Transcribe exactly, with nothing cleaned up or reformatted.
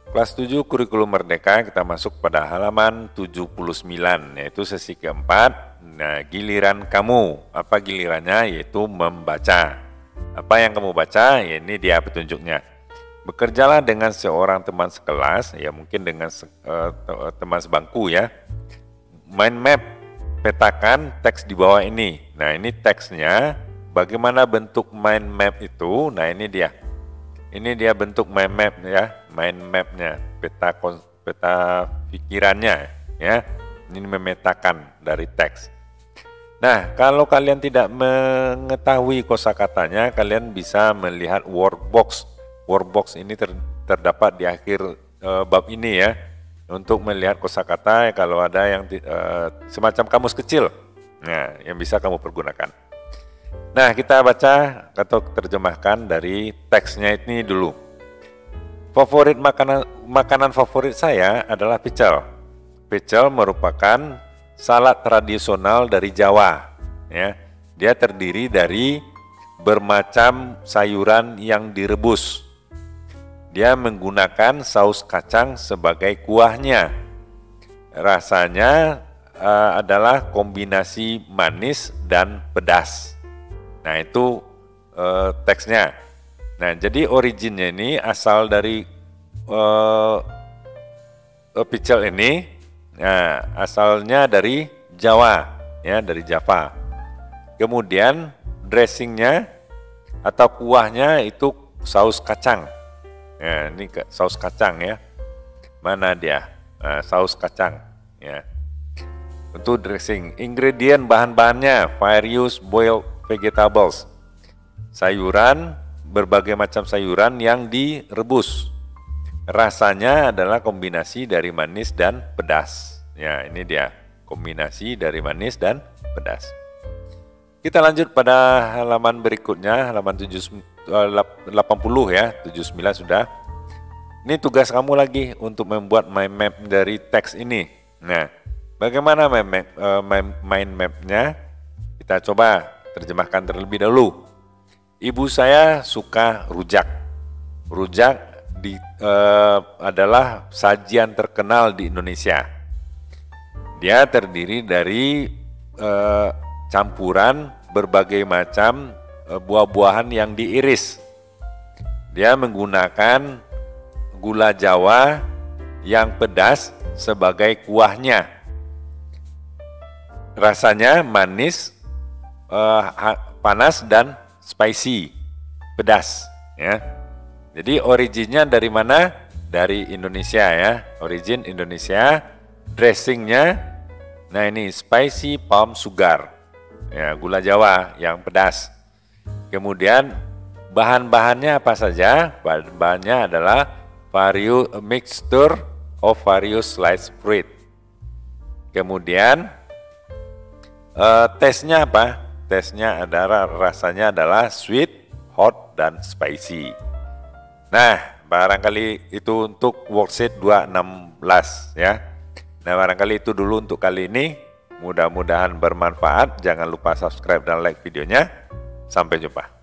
Kelas tujuh Kurikulum Merdeka, kita masuk pada halaman tujuh puluh sembilan, yaitu sesi keempat. Nah, giliran kamu. Apa gilirannya? Yaitu membaca. Apa yang kamu baca? Ya, ini dia petunjuknya. Bekerjalah dengan seorang teman sekelas, ya mungkin dengan uh, teman sebangku ya. Mind map, petakan teks di bawah ini. Nah, ini teksnya. Bagaimana bentuk mind map itu? Nah, ini dia. Ini dia bentuk mind map ya, mind mapnya, peta peta pikirannya ya. Ini memetakan dari teks. Nah, kalau kalian tidak mengetahui kosakatanya, kalian bisa melihat workbox. Workbox ini ter, terdapat di akhir e, bab ini ya, untuk melihat kosakata kalau ada yang e, semacam kamus kecil. Nah, yang bisa kamu pergunakan. Nah, kita baca atau terjemahkan dari teksnya ini dulu. Favorit makanan makanan favorit saya adalah pecel. Pecel merupakan salad tradisional dari Jawa. Ya, dia terdiri dari bermacam sayuran yang direbus. Dia menggunakan saus kacang sebagai kuahnya. Rasanya uh, adalah kombinasi manis dan pedas. Nah, itu uh, teksnya. Nah, jadi originnya ini asal dari uh, pecel ini. Nah, asalnya dari Jawa, ya, dari Java. Kemudian dressingnya atau kuahnya itu saus kacang. Nah, ini saus kacang ya. Mana dia? Nah, saus kacang. Ya. Untuk dressing, ingredient bahan-bahannya various boiled vegetables, sayuran, berbagai macam sayuran yang direbus. Rasanya adalah kombinasi dari manis dan pedas. Ya, ini dia, kombinasi dari manis dan pedas. Kita lanjut pada halaman berikutnya, halaman delapan puluh ya, tujuh puluh sembilan sudah. Ini tugas kamu lagi untuk membuat mind map dari teks ini. Nah, bagaimana mind map, uh, mind mapnya? Kita coba terjemahkan terlebih dahulu. Ibu saya suka rujak. Rujak di, eh, adalah sajian terkenal di Indonesia. Dia terdiri dari eh, campuran berbagai macam eh, buah-buahan yang diiris. Dia menggunakan gula Jawa yang pedas sebagai kuahnya. Rasanya manis, Uh, panas dan spicy, pedas ya. Jadi originnya dari mana? Dari Indonesia ya, origin Indonesia. Dressingnya, nah ini spicy palm sugar ya, gula Jawa yang pedas. Kemudian bahan-bahannya apa saja? Bahan-bahannya adalah various a mixture of various sliced fruit. Kemudian uh, tesnya apa? Tesnya adalah rasanya adalah sweet, hot, dan spicy. Nah, barangkali itu untuk worksheet dua enam belas ya. Nah, barangkali itu dulu untuk kali ini. Mudah-mudahan bermanfaat. Jangan lupa subscribe dan like videonya. Sampai jumpa.